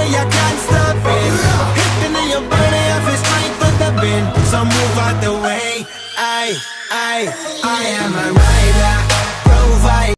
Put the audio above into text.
way I can't stop it. Hitting in your body, I feel strength with the wind. So move out the way. I am a rider, provider.